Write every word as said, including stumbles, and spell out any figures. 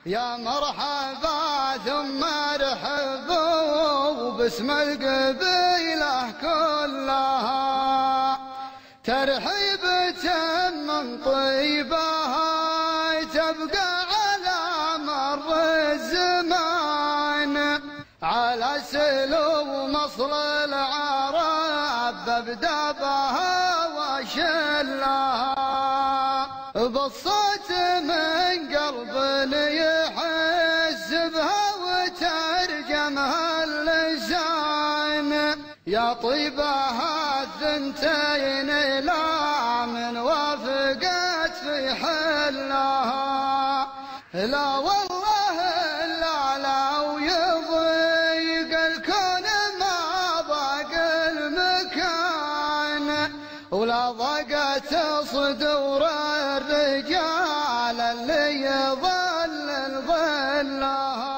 يا مرحبا ثم ارحبوا باسم القبيلة كلها، ترحيبة من طيبها تبقى على مر الزمان، على سلو مصر العرب ببدا بها وشلها، بالصوت من قلب يحس بها وترجمها اللسان، يا طيبها الثنتين لا من وافقت في حلها، لا والله لا لا ويضيق الكون ما ضاق المكان، ولا ضاقت صدور الرجال اللي يظلل ظلها.